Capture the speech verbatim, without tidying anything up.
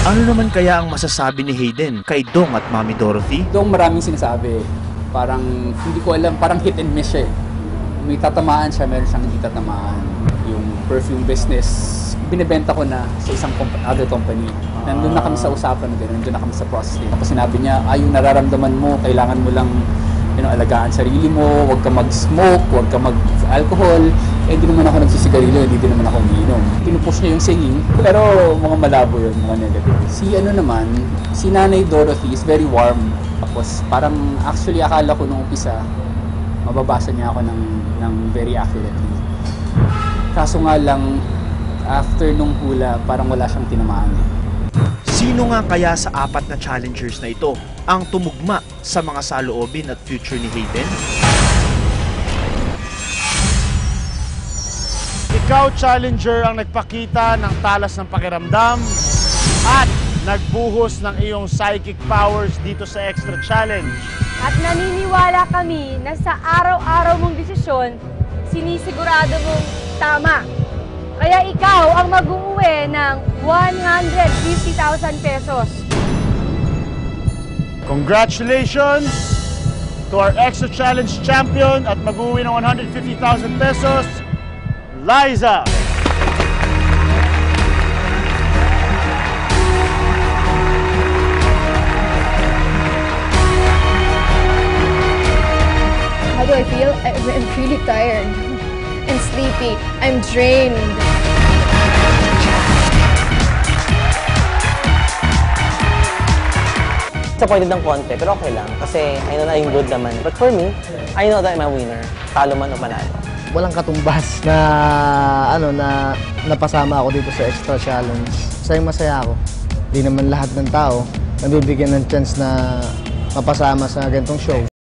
Ano naman kaya ang masasabi ni Hayden kay Dong at Mami Dorothy? Dong maraming sinasabi. Parang hindi ko alam, parang hit and miss siya eh. May tatamaan siya, meron siyang hindi tatamaan. Yung perfume business, binibenta ko na sa isang comp other company. Nandun na kami sa usapan na gano'n, nandun na kami sa process. Tapos sinabi niya, ay yung nararamdaman mo, kailangan mo lang you know, alagaan sarili mo, huwag ka mag-smoke, huwag ka mag-alcohol. Eh, hindi naman ako nagsisigarilyo, hindi din naman ako umiinom. Pinupush niya yung singing, pero mga malabo yun, mga negative. Si ano naman, si Nanay Dorothy is very warm. Tapos parang actually akala ko nung umpisa, mababasa niya ako ng, ng very accurately. Kaso nga lang, after nung hula, parang wala siyang tinamaan eh. Sino nga kaya sa apat na challengers na ito ang tumugma sa mga saloobin at future ni Hayden? Ikaw, challenger, ang nagpakita ng talas ng pakiramdam at nagbuhos ng iyong psychic powers dito sa Extra Challenge. At naniniwala kami na sa araw-araw mong desisyon, sinisigurado mong tama. Kaya ikaw ang mag-uuwi ng one hundred fifty thousand pesos. Congratulations to our Extra Challenge champion at mag-uuwi ng one hundred fifty thousand pesos, Liza! How do I feel? I'm really tired and sleepy. I'm drained. Disappointed ng konti, pero okay lang. Kasi I know na yung good naman. But for me, I know that I'm a winner. Talo man o panalo. Walang katumbas na ano na napasama ako dito sa Extra Challenge. Masayang masaya ako. Hindi naman lahat ng tao nabibigyan ng chance na mapasama sa ganitong show.